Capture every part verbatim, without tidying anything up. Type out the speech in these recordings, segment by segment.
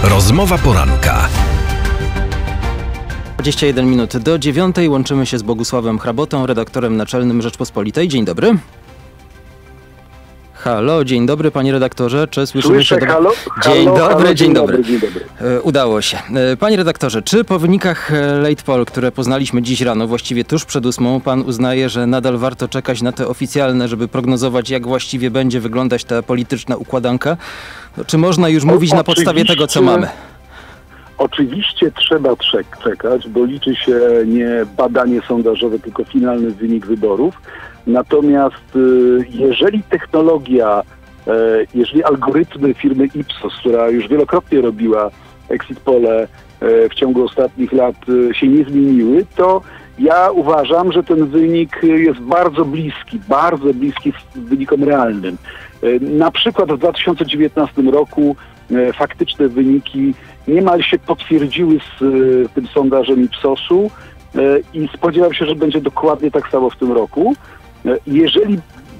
Rozmowa poranka. dwadzieścia jeden minut do dziewiątej. Łączymy się z Bogusławem Hrabotą, redaktorem naczelnym Rzeczpospolitej. Dzień dobry. Halo, dzień dobry panie redaktorze, czy słyszymy Słyszę, się? Do... halo, Dzień halo, dobry, halo, dzień, dzień dobry. dobry. Dzień dobry. E, udało się. E, panie redaktorze, czy po wynikach Late Poll, które poznaliśmy dziś rano, właściwie tuż przed ósmą, pan uznaje, że nadal warto czekać na te oficjalne, żeby prognozować, jak właściwie będzie wyglądać ta polityczna układanka? Czy można już mówić o, na podstawie tego, co mamy? Oczywiście trzeba czekać, bo liczy się nie badanie sondażowe, tylko finalny wynik wyborów. Natomiast jeżeli technologia, jeżeli algorytmy firmy Ipsos, która już wielokrotnie robiła exit pole w ciągu ostatnich lat, się nie zmieniły, to ja uważam, że ten wynik jest bardzo bliski, bardzo bliski wynikom realnym. Na przykład w dwa tysiące dziewiętnastym roku faktyczne wyniki niemal się potwierdziły z tym sondażem Ipsosu i spodziewam się, że będzie dokładnie tak samo w tym roku. Jeżeli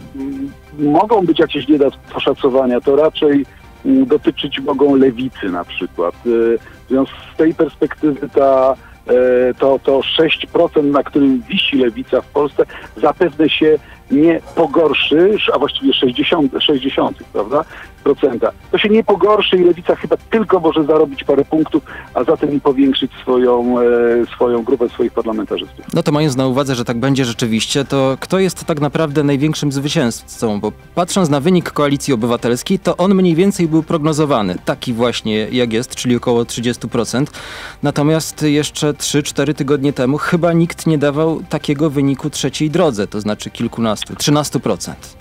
mogą być jakieś nie do poszacowania, to raczej dotyczyć mogą lewicy na przykład. Więc z tej perspektywy ta, to, to sześć procent, na którym wisi lewica w Polsce, zapewne się nie pogorszy, a właściwie sześćdziesiąt, sześćdziesiąt, prawda, procenta. To się nie pogorszy i lewica chyba tylko może zarobić parę punktów, a zatem i powiększyć swoją, e, swoją grupę swoich parlamentarzystów. No to mając na uwadze, że tak będzie rzeczywiście, to kto jest tak naprawdę największym zwycięzcą? Bo patrząc na wynik Koalicji Obywatelskiej, to on mniej więcej był prognozowany. Taki właśnie jak jest, czyli około trzydzieści procent. Natomiast jeszcze trzy cztery tygodnie temu chyba nikt nie dawał takiego wyniku trzeciej drodze, to znaczy kilkunastu, trzynastu procent.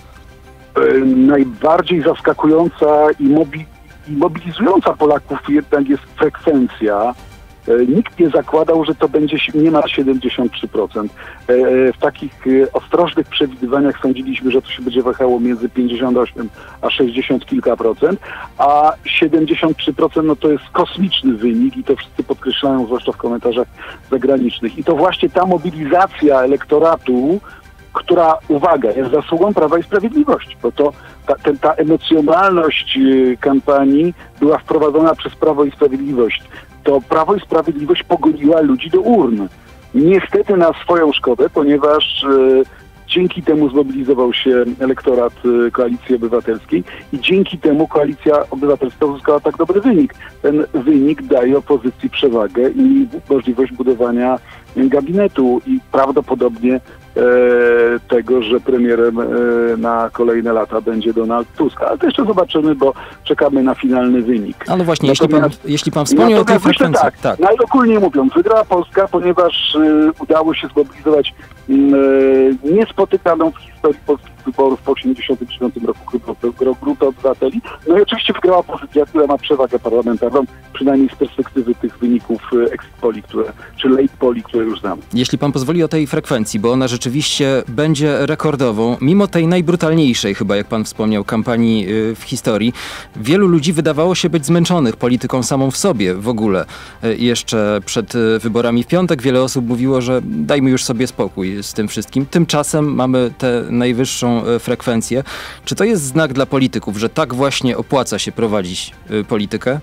Najbardziej zaskakująca i, mobi- i mobilizująca Polaków jednak jest frekwencja. Nikt nie zakładał, że to będzie niemal siedemdziesiąt trzy procent. W takich ostrożnych przewidywaniach sądziliśmy, że to się będzie wahało między pięćdziesiąt osiem a sześćdziesiąt kilka procent, a siedemdziesiąt trzy procent no to jest kosmiczny wynik i to wszyscy podkreślają, zwłaszcza w komentarzach zagranicznych. I to właśnie ta mobilizacja elektoratu, która, uwaga, jest zasługą Prawa i Sprawiedliwości, bo to ta, ten, ta emocjonalność kampanii była wprowadzona przez Prawo i Sprawiedliwość. To Prawo i Sprawiedliwość pogoniła ludzi do urn. Niestety na swoją szkodę, ponieważ e, dzięki temu zmobilizował się elektorat e, Koalicji Obywatelskiej i dzięki temu Koalicja Obywatelska uzyskała tak dobry wynik. Ten wynik daje opozycji przewagę i możliwość budowania gabinetu i prawdopodobnie e, tego, że premierem e, na kolejne lata będzie Donald Tusk. Ale to jeszcze zobaczymy, bo czekamy na finalny wynik. Ale właśnie, jeśli pan, jeśli pan wspomniał o tej frekwencji. Tak, tak. Najogólniej mówiąc, wygrała Polska, ponieważ e, udało się zmobilizować e, niespotykaną w historii polskich wyborów po osiemdziesiątym dziewiątym roku grupę obywateli. No i oczywiście wygrała opozycja, która ma przewagę parlamentarną, przynajmniej z perspektywy tych wyników exit poli, które, czy late poli, które już znamy. Jeśli pan pozwoli o tej frekwencji, bo ona rzeczywiście będzie rekordową, mimo tej najbrutalniejszej chyba, jak pan wspomniał, kampanii w historii, wielu ludzi wydawało się być zmęczonych polityką samą w sobie w ogóle. Jeszcze przed wyborami w piątek wiele osób mówiło, że dajmy już sobie spokój z tym wszystkim. Tymczasem mamy tę najwyższą frekwencję. Czy to jest znak dla polityków, że tak właśnie opłaca się prowadzić politykę?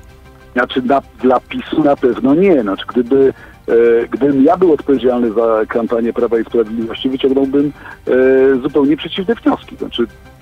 Znaczy na, dla PiSu na pewno nie. Znaczy, gdyby, e, gdybym ja był odpowiedzialny za kampanię Prawa i Sprawiedliwości, wyciągnąłbym e, zupełnie przeciwne wnioski. Znaczy,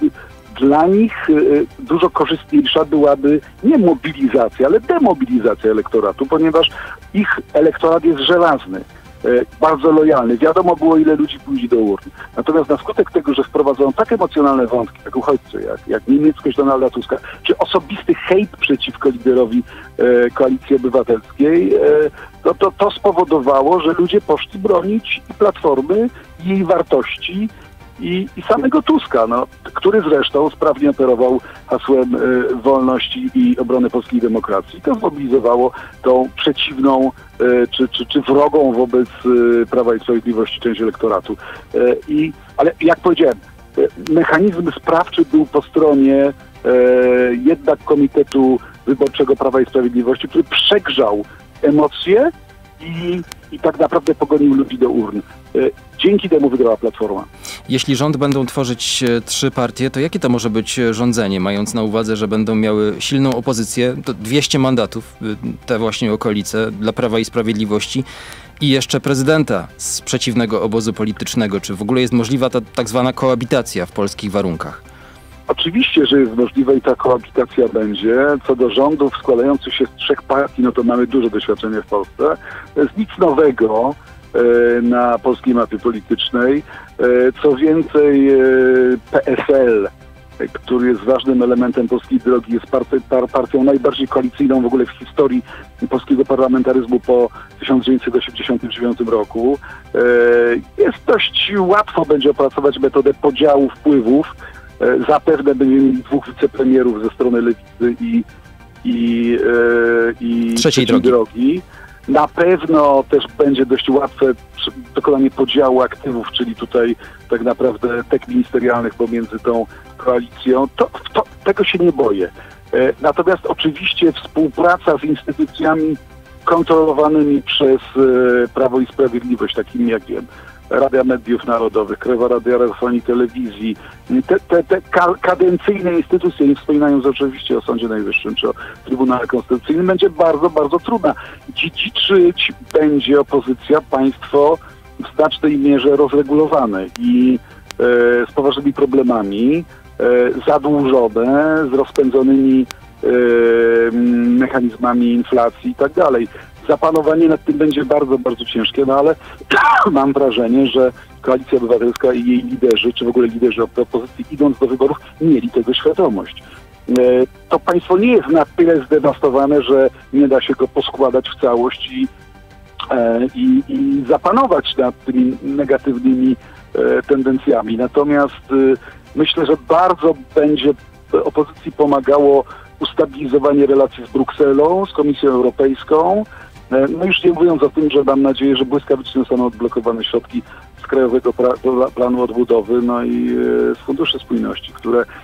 dla nich e, dużo korzystniejsza byłaby nie mobilizacja, ale demobilizacja elektoratu, ponieważ ich elektorat jest żelazny, e, bardzo lojalny. Wiadomo było, ile ludzi pójdzie do urn. Natomiast na skutek tego, że wprowadzono tak emocjonalne wątki, jak uchodźcy, jak, jak niemieckość Donalda Tuska, czy osobisty hejt przeciwko liderowi e, Koalicji Obywatelskiej, e, to, to, to spowodowało, że ludzie poszli bronić i Platformy, i jej wartości, i, i samego Tuska, no, który zresztą sprawnie operował hasłem e, wolności i obrony polskiej demokracji. To zmobilizowało tą przeciwną e, czy, czy, czy wrogą wobec e, Prawa i Sprawiedliwości część elektoratu. E, i, ale jak powiedziałem, e, mechanizm sprawczy był po stronie e, jednak Komitetu Wyborczego Prawa i Sprawiedliwości, który przegrzał emocje i, i tak naprawdę pogonił ludzi do urn. Dzięki temu wygrała Platforma. Jeśli rząd będą tworzyć trzy partie, to jakie to może być rządzenie, mając na uwadze, że będą miały silną opozycję, to dwieście mandatów, te właśnie okolice, dla Prawa i Sprawiedliwości i jeszcze prezydenta z przeciwnego obozu politycznego. Czy w ogóle jest możliwa ta tak zwana koabitacja w polskich warunkach? Oczywiście, że jest możliwa i ta koabitacja będzie. Co do rządów składających się z trzech partii, no to mamy duże doświadczenie w Polsce. To jest nic nowego na polskiej mapie politycznej. Co więcej, P S L, który jest ważnym elementem polskiej drogi, jest party, par, partią najbardziej koalicyjną w ogóle w historii polskiego parlamentaryzmu po tysiąc dziewięćset osiemdziesiątym dziewiątym roku. Jest dość łatwo będzie opracować metodę podziału wpływów. Zapewne będziemy mieli dwóch wicepremierów ze strony Lewicy i, i, i trzeciej drogi. drogi. Na pewno też będzie dość łatwe dokonanie podziału aktywów, czyli tutaj tak naprawdę tek ministerialnych pomiędzy tą koalicją. To, to, tego się nie boję. Natomiast oczywiście współpraca z instytucjami kontrolowanymi przez Prawo i Sprawiedliwość, takimi jak wiem, Rada Mediów Narodowych, Krajowa Rada Radiofonii i Telewizji, te, te, te kadencyjne instytucje, nie wspominając oczywiście o Sądzie Najwyższym czy o Trybunale Konstytucyjnym, będzie bardzo, bardzo trudna. Dziedziczyć będzie opozycja państwo w znacznej mierze rozregulowane i e, z poważnymi problemami, e, zadłużone, z rozpędzonymi e, mechanizmami inflacji i tak dalej. Zapanowanie nad tym będzie bardzo, bardzo ciężkie, no ale mam wrażenie, że Koalicja Obywatelska i jej liderzy, czy w ogóle liderzy opozycji, idąc do wyborów, mieli tego świadomość. To państwo nie jest na tyle zdewastowane, że nie da się go poskładać w całość i, i, i zapanować nad tymi negatywnymi tendencjami. Natomiast myślę, że bardzo będzie opozycji pomagało ustabilizowanie relacji z Brukselą, z Komisją Europejską. No już nie mówiąc o tym, że mam nadzieję, że błyskawicznie zostaną odblokowane środki z Krajowego pra- Planu Odbudowy, no i z Funduszy Spójności, które e,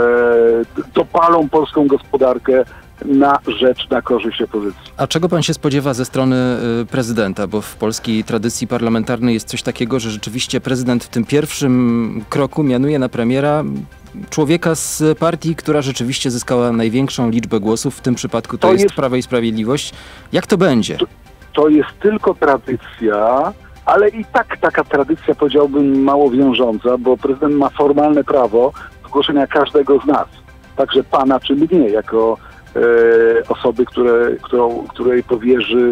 dopalą polską gospodarkę na rzecz, na korzyść opozycji. A czego pan się spodziewa ze strony y, prezydenta? Bo w polskiej tradycji parlamentarnej jest coś takiego, że rzeczywiście prezydent w tym pierwszym kroku mianuje na premiera człowieka z partii, która rzeczywiście zyskała największą liczbę głosów, w tym przypadku to, to jest, jest Prawo i Sprawiedliwość. Jak to będzie? To, to jest tylko tradycja, ale i tak taka tradycja, powiedziałbym, mało wiążąca, bo prezydent ma formalne prawo zgłoszenia każdego z nas, także pana czy mnie, jako e, osoby, które, którą, której powierzy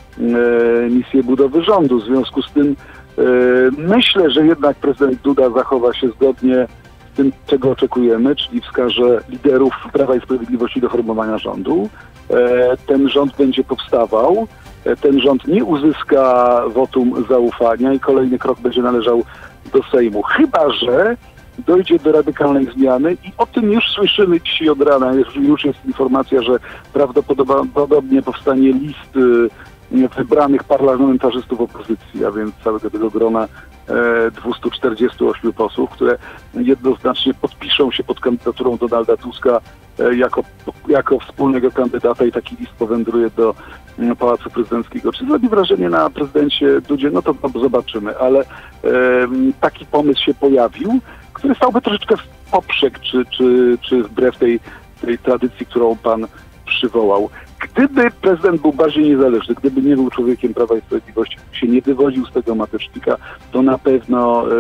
e, misję budowy rządu. W związku z tym e, myślę, że jednak prezydent Duda zachowa się zgodnie tym, czego oczekujemy, czyli wskaże liderów Prawa i Sprawiedliwości do formowania rządu. Ten rząd będzie powstawał, ten rząd nie uzyska wotum zaufania i kolejny krok będzie należał do Sejmu. Chyba że dojdzie do radykalnej zmiany i o tym już słyszymy dzisiaj od rana. Już jest informacja, że prawdopodobnie powstanie list wybranych parlamentarzystów opozycji, a więc całego tego grona dwieście czterdzieści osiem posłów, które jednoznacznie podpiszą się pod kandydaturą Donalda Tuska jako, jako wspólnego kandydata i taki list powędruje do Pałacu Prezydenckiego. Czy zrobi wrażenie na prezydencie Dudzie? No to zobaczymy, ale e, taki pomysł się pojawił, który stałby troszeczkę w poprzek, czy, czy, czy wbrew tej, tej tradycji, którą pan przywołał. Gdyby prezydent był bardziej niezależny, gdyby nie był człowiekiem Prawa i Sprawiedliwości, się nie wywodził z tego matecznika, to na pewno e,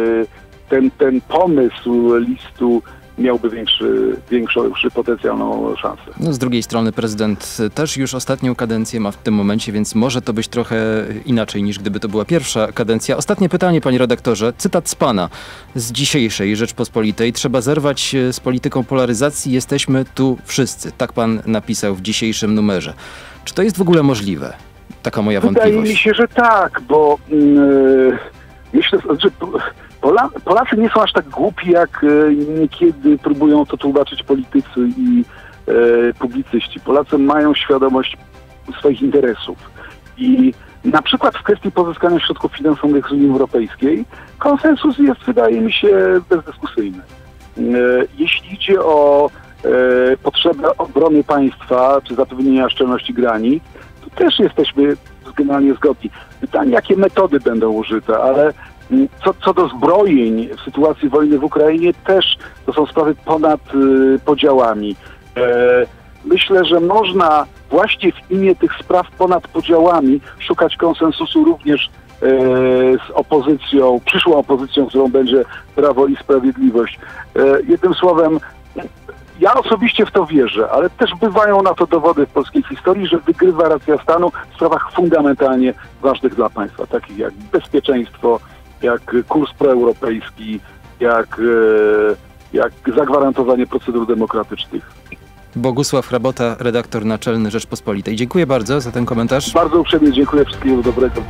ten, ten pomysł listu miałby większy, większą potencjalną szansę. No, z drugiej strony prezydent też już ostatnią kadencję ma w tym momencie, więc może to być trochę inaczej niż gdyby to była pierwsza kadencja. Ostatnie pytanie, panie redaktorze. Cytat z pana z dzisiejszej Rzeczpospolitej. Trzeba zerwać z polityką polaryzacji. Jesteśmy tu wszyscy. Tak pan napisał w dzisiejszym numerze. Czy to jest w ogóle możliwe? Taka moja wątpliwość. Wydaje mi się, że tak, bo yy, myślę, że Pola, Polacy nie są aż tak głupi, jak e, niekiedy próbują to tłumaczyć politycy i e, publicyści. Polacy mają świadomość swoich interesów i na przykład w kwestii pozyskania środków finansowych z Unii Europejskiej konsensus jest, wydaje mi się, bezdyskusyjny. E, jeśli idzie o e, potrzebę obrony państwa czy zapewnienia szczelności granic, to też jesteśmy generalnie zgodni. Pytanie, jakie metody będą użyte, ale co, co do zbrojeń w sytuacji wojny w Ukrainie też to są sprawy ponad y, podziałami. E, myślę, że można właśnie w imię tych spraw ponad podziałami szukać konsensusu również e, z opozycją, przyszłą opozycją, którą będzie Prawo i Sprawiedliwość. E, jednym słowem, ja osobiście w to wierzę, ale też bywają na to dowody w polskiej historii, że wygrywa racja stanu w sprawach fundamentalnie ważnych dla państwa, takich jak bezpieczeństwo, jak kurs proeuropejski, jak, jak zagwarantowanie procedur demokratycznych. Bogusław Hrabota, redaktor naczelny Rzeczpospolitej. Dziękuję bardzo za ten komentarz. Bardzo uprzejmie dziękuję, wszystkiego dobrego.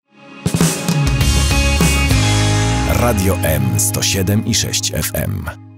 Radio M sto siedem i sześć F M.